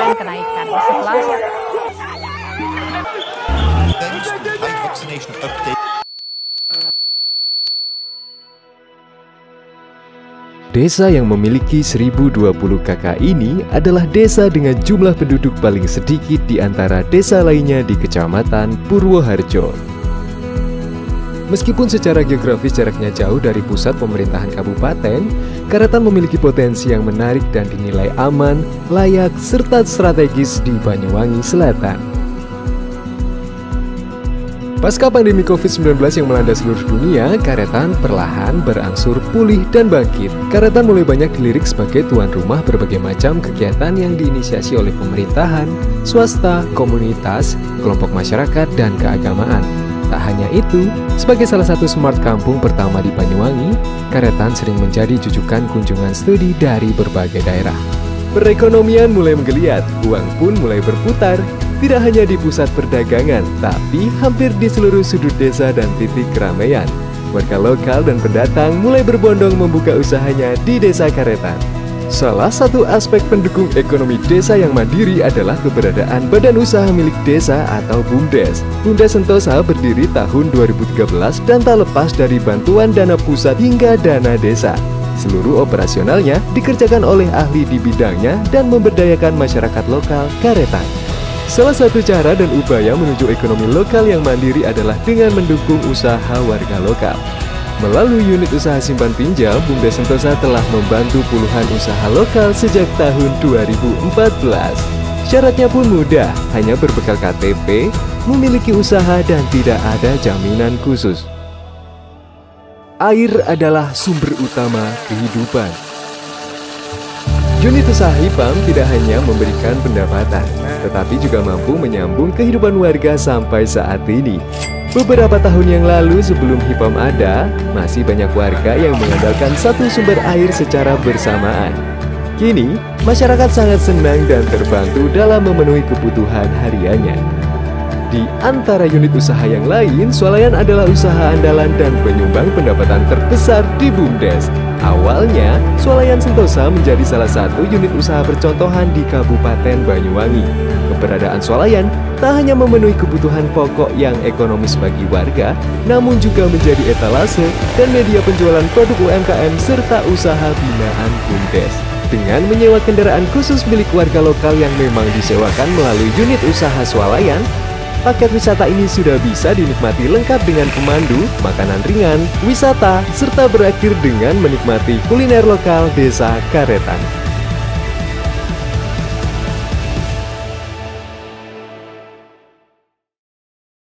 tren kenaikan setelah Desa yang memiliki 1020 KK ini adalah desa dengan jumlah penduduk paling sedikit di antara desa lainnya di Kecamatan Purwoharjo. Meskipun secara geografis jaraknya jauh dari pusat pemerintahan kabupaten, Karetan memiliki potensi yang menarik dan dinilai aman, layak, serta strategis di Banyuwangi Selatan. Pasca pandemi COVID-19 yang melanda seluruh dunia, Karetan perlahan berangsur pulih dan bangkit. Karetan mulai banyak dilirik sebagai tuan rumah berbagai macam kegiatan yang diinisiasi oleh pemerintahan, swasta, komunitas, kelompok masyarakat, dan keagamaan. Tak hanya itu, sebagai salah satu smart kampung pertama di Banyuwangi, Karetan sering menjadi jujukan kunjungan studi dari berbagai daerah. Perekonomian mulai menggeliat, uang pun mulai berputar, tidak hanya di pusat perdagangan, tapi hampir di seluruh sudut desa dan titik keramaian. Warga lokal dan pendatang mulai berbondong membuka usahanya di Desa Karetan. Salah satu aspek pendukung ekonomi desa yang mandiri adalah keberadaan Badan Usaha Milik Desa atau BUMDes. BUMDes Sentosa berdiri tahun 2013 dan tak lepas dari bantuan dana pusat hingga dana desa. Seluruh operasionalnya dikerjakan oleh ahli di bidangnya dan memberdayakan masyarakat lokal Karetan. Salah satu cara dan upaya menuju ekonomi lokal yang mandiri adalah dengan mendukung usaha warga lokal. Melalui unit usaha simpan pinjam, BUMDes Sentosa telah membantu puluhan usaha lokal sejak tahun 2014. Syaratnya pun mudah, hanya berbekal KTP, memiliki usaha dan tidak ada jaminan khusus. Air adalah sumber utama kehidupan. Unit usaha HIPAM tidak hanya memberikan pendapatan, tetapi juga mampu menyambung kehidupan warga sampai saat ini. Beberapa tahun yang lalu sebelum HIPAM ada, masih banyak warga yang mengandalkan satu sumber air secara bersamaan. Kini, masyarakat sangat senang dan terbantu dalam memenuhi kebutuhan hariannya. Di antara unit usaha yang lain, swalayan adalah usaha andalan dan penyumbang pendapatan terbesar di BUMDes. Awalnya, swalayan Sentosa menjadi salah satu unit usaha percontohan di Kabupaten Banyuwangi. Keberadaan swalayan tak hanya memenuhi kebutuhan pokok yang ekonomis bagi warga, namun juga menjadi etalase dan media penjualan produk UMKM serta usaha binaan BUMDes. Dengan menyewa kendaraan khusus milik warga lokal yang memang disewakan melalui unit usaha swalayan, paket wisata ini sudah bisa dinikmati lengkap dengan pemandu, makanan ringan, wisata, serta berakhir dengan menikmati kuliner lokal Desa Karetan.